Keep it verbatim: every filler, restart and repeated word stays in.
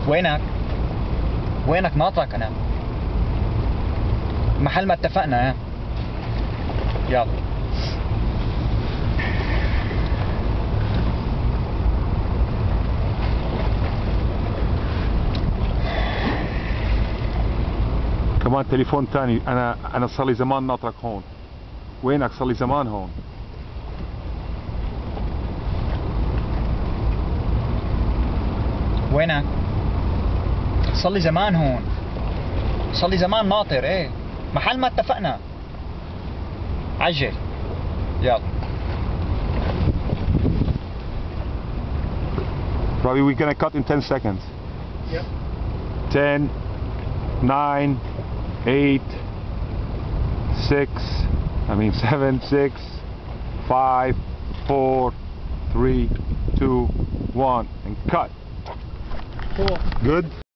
وينك؟ وينك؟ ناطرك انا محل ما اتفقنا. ها يلا. كمان تليفون تاني. انا انا صار لي زمان ناطرك هون. وينك؟ صار لي زمان هون. وينك؟ صار لي زمان هون. صار لي زمان ناطر. ايه محل ما اتفقنا. عجل. يلا. Probably we're gonna cut in ten seconds. Yep. ten, nine, eight, six, I mean seven, six, five, four, three, two, one, and cut. Cool. Good?